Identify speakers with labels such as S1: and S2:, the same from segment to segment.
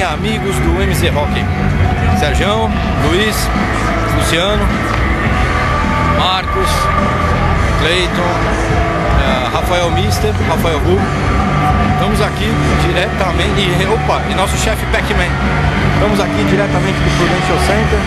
S1: amigos do MZH. Sergião, Luiz, Luciano, Marcos, Cleiton, Rafael Mister, Rafael Hugo. Estamos aqui diretamente, e nosso chefe Pac-Man. Estamos aqui diretamente do Prudential Center.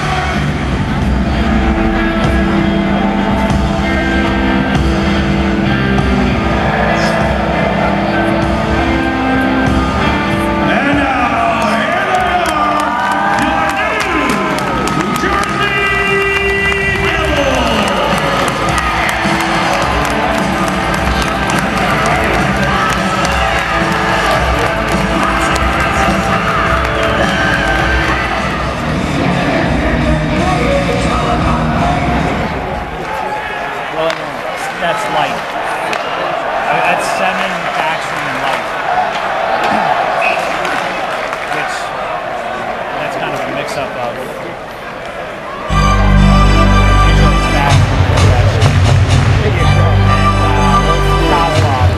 S2: That's light. That's semi-factory light. Which, that's kind of a mix-up of it. Usually it's factory. And top off.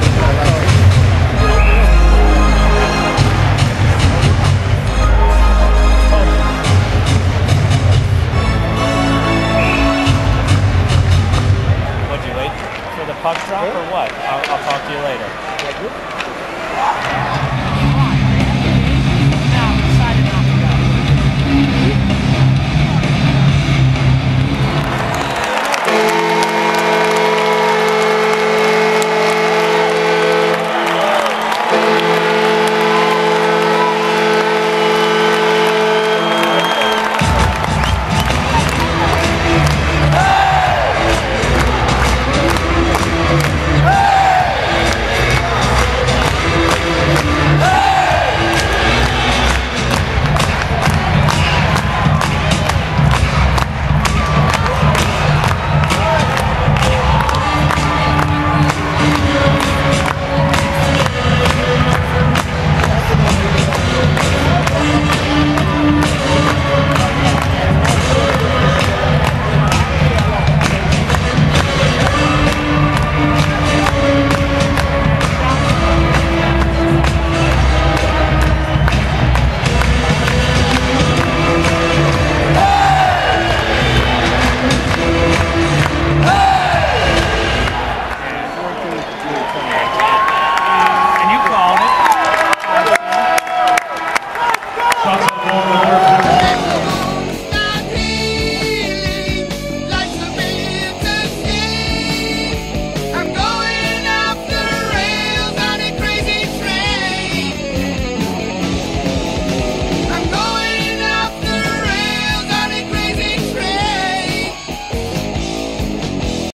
S2: What'd you wait? For the puck drop or what? I'll talk to you later.